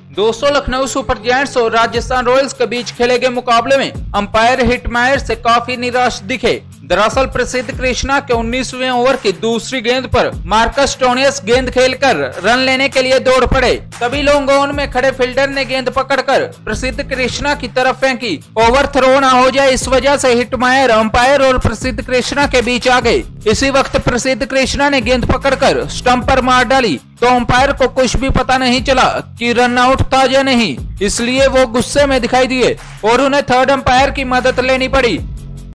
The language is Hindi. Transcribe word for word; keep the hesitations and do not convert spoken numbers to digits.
दोस्तों, लखनऊ सुपर जायंट्स और राजस्थान रॉयल्स के बीच खेले गए मुकाबले में अंपायर हिटमायर से काफी निराश दिखे। दरअसल प्रसिद्ध कृष्णा के उन्नीसवें ओवर की दूसरी गेंद पर मार्कस स्टोनियस गेंद खेलकर रन लेने के लिए दौड़ पड़े। तभी लॉन्ग ऑन में खड़े फील्डर ने गेंद पकड़कर प्रसिद्ध कृष्णा की तरफ फेंकी। ओवर थ्रो न हो जाए, इस वजह से हिटमायर अंपायर और प्रसिद्ध कृष्णा के बीच आ गए। इसी वक्त प्रसिद्ध कृष्णा ने गेंद पकड़कर स्टंप पर मार डाली तो अंपायर को कुछ भी पता नहीं चला कि रन आउट था या नहीं, इसलिए वो गुस्से में दिखाई दिए और उन्हें थर्ड अंपायर की मदद लेनी पड़ी।